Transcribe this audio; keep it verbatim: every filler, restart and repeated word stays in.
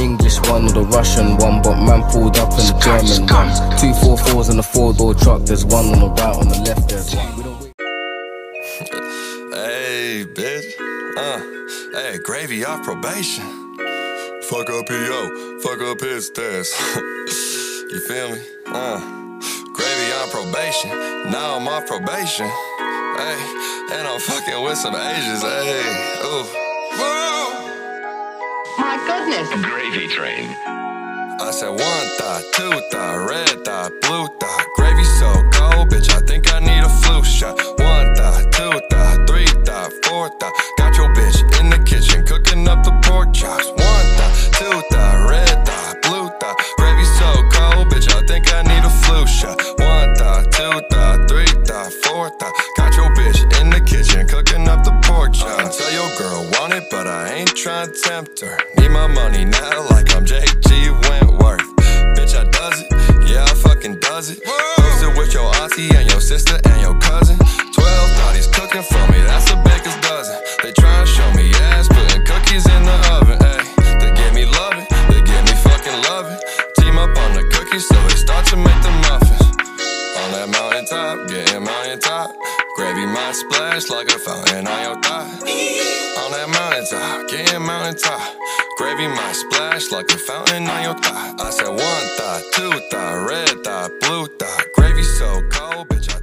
English one or the Russian one, but man pulled up in the German one. Two four fours in a four-door truck, there's one on the right, on the left there's one. We don't wait. Hey, bitch. Uh, hey, gravy off probation. Fuck up P O, fuck up his test. You feel me? Uh, gravy on probation. Now I'm off probation. Hey, and I'm fucking with some Asians. Hey, ooh. Whoa. My goodness. Gravy train. I said one thought, two thought, red thought, blue thought. Gravy so cold, bitch, I think I need a flu shot. One thought, two thought, three thought, four thought. Got your bitch in the kitchen cooking up the pork chops. One thought, two thought, red thought, blue thought. Gravy so cold, bitch, I think I need a flu shot. One thought, two thought, three thought, four thought. Got your bitch in the kitchen cooking up the pork chops. I can tell your girl want it, but I ain't trying to tempt her. Need my money now like I'm J G Wentworth. Bitch, I does it, yeah, I fucking does it. Posted with your auntie and your sister and your cousin. Twelve thotties cooking for me, that's a baker's dozen. They try to show me ass, putting cookies in the oven, ayy. They give me loving, they give me fucking loving. Team up on the cookies so they start to make the muffins. On that mountaintop, getting mountaintop. Gravy might splash like a fountain on your thigh. On that mountaintop, getting mountaintop. Gravy might splash like a fountain on your thigh. I said one thought, two thought, red thought, blue thought. Gravy so cold, bitch, I